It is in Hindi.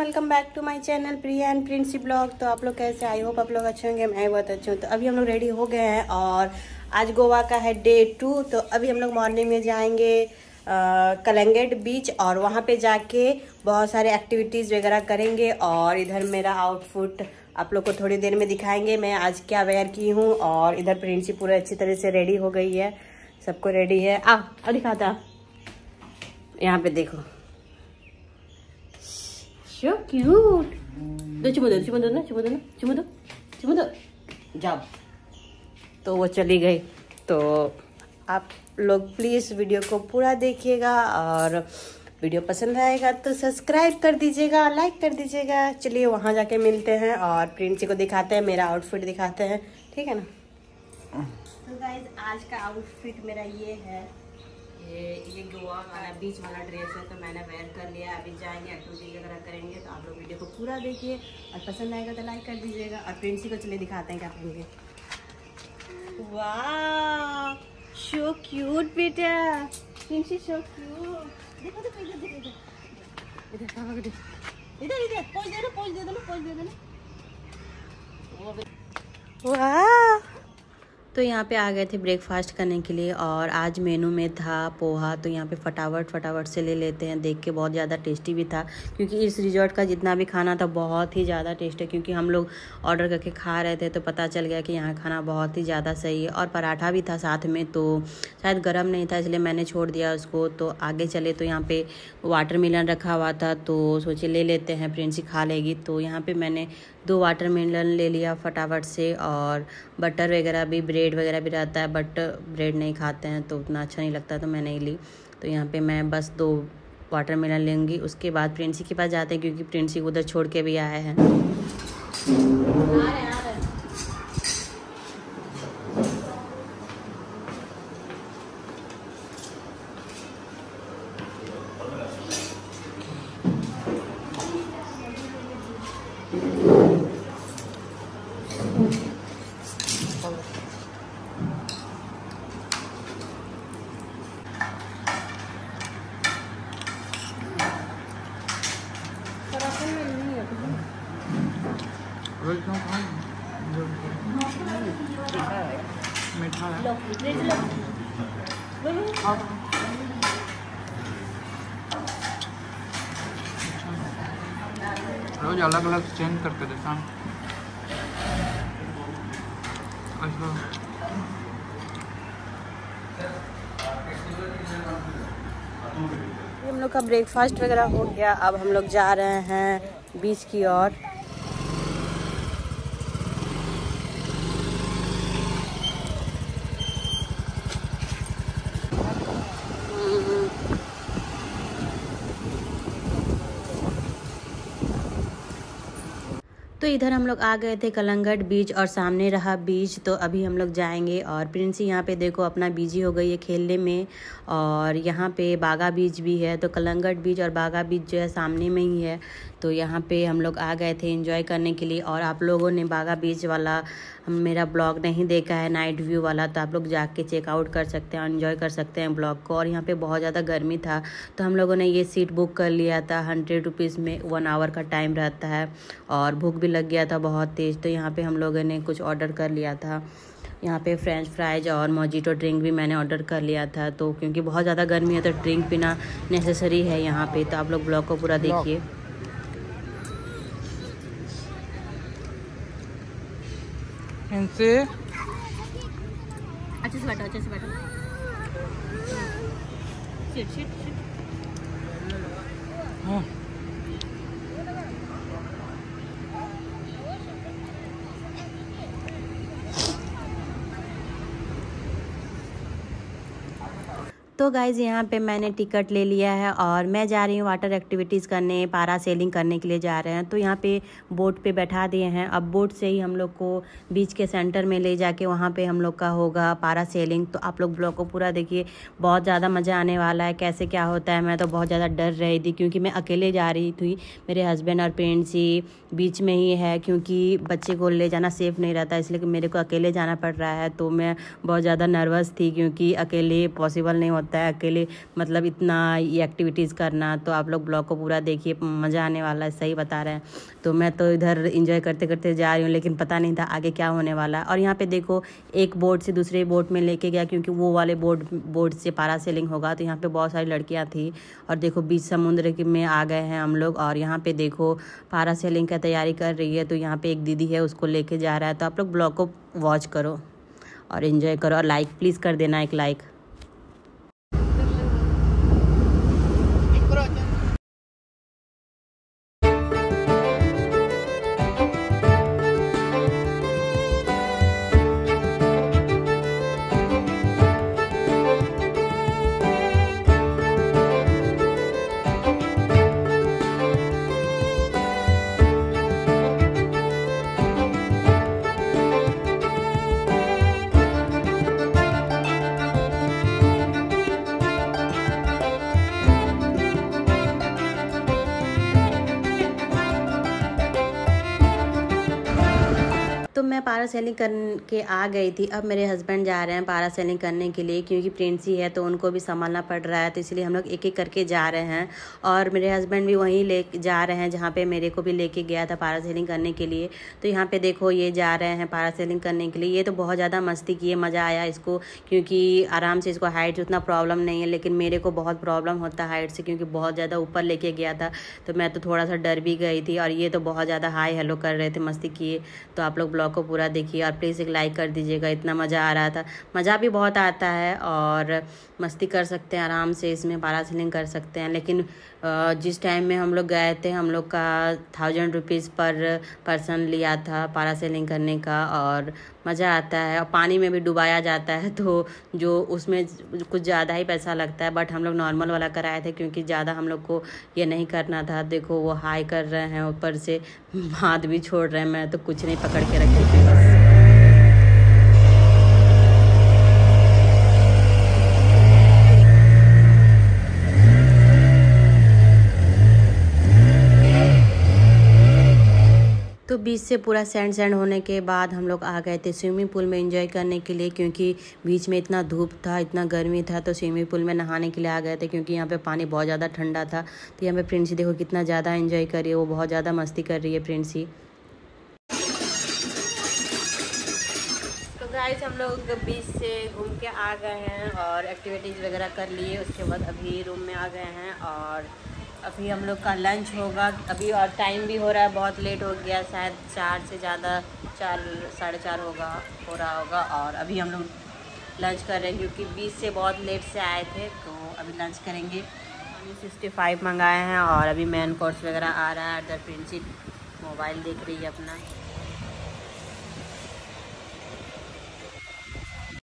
Welcome back to my channel Priya and Princy blog. तो आप लोग कैसे, आई होप आप लोग अच्छे होंगे। मैं बहुत अच्छी हूँ। तो अभी हम लोग रेडी हो गए हैं और आज गोवा का है डे 2। तो अभी हम लोग मॉर्निंग में जाएंगे कलंगट बीच और वहाँ पे जाके बहुत सारे एक्टिविटीज़ वगैरह करेंगे। और इधर मेरा आउटफिट आप लोग को थोड़ी देर में दिखाएंगे मैं आज क्या वेयर की हूँ। और इधर प्रिंसी पूरा अच्छी तरह से रेडी हो गई है, सबको रेडी है। आ दिखाता, यहाँ पे देखो, so cute। दो चुमो दो ना, चुमो दो जाओ। तो वो चली गई। तो आप लोग प्लीज़ वीडियो को पूरा देखिएगा और वीडियो पसंद आएगा तो सब्सक्राइब कर दीजिएगा, लाइक कर दीजिएगा। चलिए वहाँ जाके मिलते हैं और प्रिंसी को दिखाते हैं, मेरा आउटफिट दिखाते हैं, ठीक है ना। तो गाइज आज का आउटफिट मेरा ये है, ये गोवा वाला बीच वाला ड्रेस है। तो मैंने वेयर कर लिया। अभी जाएंगे एक्टिविटी वगैरह करेंगे। तो आप लोग वीडियो को पूरा देखिए और पसंद आएगा तो लाइक कर दीजिएगा। और प्रिंसी को चलिए दिखाते हैं क्या करेंगे। वाह सो क्यूट बेटा, प्रिंसी सो क्यूट। देखो देखो इधर पोज दे दो ना। वाह। तो यहाँ पे आ गए थे ब्रेकफास्ट करने के लिए और आज मेनू में था पोहा। तो यहाँ पे फटाफट से ले लेते हैं। देख के बहुत ज़्यादा टेस्टी भी था, क्योंकि इस रिजॉर्ट का जितना भी खाना था बहुत ही ज़्यादा टेस्टी है। क्योंकि हम लोग ऑर्डर करके खा रहे थे तो पता चल गया कि यहाँ खाना बहुत ही ज़्यादा सही है। और पराठा भी था साथ में, तो शायद गर्म नहीं था इसलिए मैंने छोड़ दिया उसको। तो आगे चले तो यहाँ पे वाटरमेलन रखा हुआ था, तो सोचे ले लेते हैं, प्रिंसी खा लेगी। तो यहाँ पे मैंने 2 वाटरमेलन ले लिया फटाफट से। और बटर वगैरह भी, ब्रेड वगैरह भी रहता है, बट ब्रेड नहीं खाते हैं तो उतना अच्छा नहीं लगता, तो मैं नहीं ली। तो यहाँ पे मैं बस 2 वाटरमेलन लेंगी। उसके बाद प्रिंसी के पास जाते हैं, क्योंकि प्रिंसी को उधर छोड़ के भी आए हैं। मीठा है। रोज अलग अलग चेंज करके देता हूँ। हम लोग का ब्रेकफास्ट वगैरह हो गया। अब हम लोग जा रहे हैं बीच की ओर। तो इधर हम लोग आ गए थे कलंगट बीच और सामने रहा बीच। तो अभी हम लोग जाएंगे। और प्रिंसी यहाँ पे देखो अपना बिजी हो गई है खेलने में। और यहाँ पे बागा बीच भी है। तो कलंगट बीच और बागा बीच जो है सामने में ही है। तो यहाँ पे हम लोग आ गए थे एंजॉय करने के लिए। और आप लोगों ने बागा बीच वाला मेरा ब्लॉग नहीं देखा है, नाइट व्यू वाला, तो आप लोग जाके चेकआउट कर सकते हैं, एंजॉय कर सकते हैं ब्लॉग को। और यहाँ पे बहुत ज़्यादा गर्मी था तो हम लोगों ने ये सीट बुक कर लिया था। 100 रुपीज़ में 1 आवर का टाइम रहता है। और भूख भी लग गया था बहुत तेज़, तो यहाँ पे हम लोगों ने कुछ ऑर्डर कर लिया था। यहाँ पे फ्रेंच फ्राइज और मोजिटो ड्रिंक भी मैंने ऑर्डर कर लिया था। तो क्योंकि बहुत ज़्यादा गर्मी है तो ड्रिंक पीना नेसेसरी है यहाँ पे। तो आप लोग ब्लॉग को पूरा देखिए। इनसे अच्छे से बैठो, सिट। हाँ। तो गाइज़ यहाँ पे मैंने टिकट ले लिया है और मैं जा रही हूँ वाटर एक्टिविटीज़ करने, पारा सेलिंग करने के लिए जा रहे हैं। तो यहाँ पे बोट पे बैठा दिए हैं। अब बोट से ही हम लोग को बीच के सेंटर में ले जाके वहाँ पे हम लोग का होगा पारा सेलिंग। तो आप लोग ब्लॉग को पूरा देखिए, बहुत ज़्यादा मज़ा आने वाला है। कैसे क्या होता है, मैं तो बहुत ज़्यादा डर रही थी क्योंकि मैं अकेले जा रही थी। मेरे हस्बैंड और प्रिंसी बीच में ही है, क्योंकि बच्चे को ले जाना सेफ़ नहीं रहता, इसलिए मेरे को अकेले जाना पड़ रहा है। तो मैं बहुत ज़्यादा नर्वस थी क्योंकि अकेले पॉसिबल नहीं होता होता है अकेले, मतलब इतना ये एक्टिविटीज़ करना। तो आप लोग ब्लॉग को पूरा देखिए, मज़ा आने वाला है, सही बता रहे हैं। तो मैं तो इधर इंजॉय करते करते जा रही हूँ, लेकिन पता नहीं था आगे क्या होने वाला है। और यहाँ पे देखो एक बोट से दूसरे बोट में लेके गया, क्योंकि वो वाले बोट से पैरासेलिंग होगा। तो यहाँ पे बहुत सारी लड़कियाँ थी और देखो बीच समुद्र में आ गए हैं हम लोग। और यहाँ पे देखो पैरासेलिंग की तैयारी कर रही है। तो यहाँ पे एक दीदी है, उसको लेके जा रहा है। तो आप लोग ब्लॉग को वॉच करो और एंजॉय करो, और लाइक प्लीज़ कर देना, एक लाइक। तो मैं पैरासेलिंग करके आ गई थी। अब मेरे हस्बैंड जा रहे हैं पैरासेलिंग करने के लिए, क्योंकि प्रेगनेंसी है तो उनको भी संभालना पड़ रहा है। तो इसलिए हम लोग एक एक करके जा रहे हैं। और मेरे हस्बैंड भी वहीं ले जा रहे हैं जहाँ पे मेरे को भी लेके गया था पैरासेलिंग करने के लिए। तो यहाँ पे देखो ये जा रहे हैं पैरासेलिंग करने के लिए। ये तो बहुत ज़्यादा मस्ती किए, मज़ा आया इसको, क्योंकि आराम से इसको हाइट उतना प्रॉब्लम नहीं है। लेकिन मेरे को बहुत प्रॉब्लम होता है हाइट से, क्योंकि बहुत ज़्यादा ऊपर लेके गया था। तो मैं तो थोड़ा सा डर भी गई थी। और ये तो बहुत ज़्यादा हाई हेलो कर रहे थे, मस्ती किए। तो आप लोग ब्लॉग को पूरा देखिए और प्लीज़ एक लाइक कर दीजिएगा। इतना मज़ा आ रहा था, मज़ा भी बहुत आता है और मस्ती कर सकते हैं आराम से, इसमें पैरासेलिंग कर सकते हैं। लेकिन जिस टाइम में हम लोग गए थे, हम लोग का 1000 रुपीज़ पर पर्सन लिया था पैरासेलिंग करने का। और मज़ा आता है, और पानी में भी डुबाया जाता है, तो जो उसमें कुछ ज़्यादा ही पैसा लगता है। बट हम लोग नॉर्मल वाला कराए थे, क्योंकि ज़्यादा हम लोग को ये नहीं करना था। देखो वो हाई कर रहे हैं, ऊपर से हाथ भी छोड़ रहे हैं। मैं तो कुछ नहीं पकड़ के रखी थी बस। तो बीच से पूरा सैंड होने के बाद हम लोग आ गए थे स्विमिंग पूल में एंजॉय करने के लिए, क्योंकि बीच में इतना धूप था, इतना गर्मी था। तो स्विमिंग पूल में नहाने के लिए आ गए थे, क्योंकि यहाँ पे पानी बहुत ज़्यादा ठंडा था। तो यहाँ पे प्रिंसी देखो कितना ज़्यादा एंजॉय कर रही है, वो बहुत ज़्यादा मस्ती कर रही है प्रिंसी। तो गाइस हम लोग बीच से घूम के आ गए हैं और एक्टिविटीज़ वगैरह कर लिए। उसके बाद अभी रूम में आ गए हैं और अभी हम लोग का लंच होगा अभी। और टाइम भी हो रहा है, बहुत लेट हो गया, शायद 4 से ज़्यादा, 4 साढ़े 4 हो रहा होगा। और अभी हम लोग लंच कर रहे हैं, क्योंकि बीच से बहुत लेट से आए थे। तो अभी लंच करेंगे। 65 मंगाए हैं और अभी मेन कोर्स वगैरह आ रहा है। इधर प्रिंसी मोबाइल देख रही है अपना।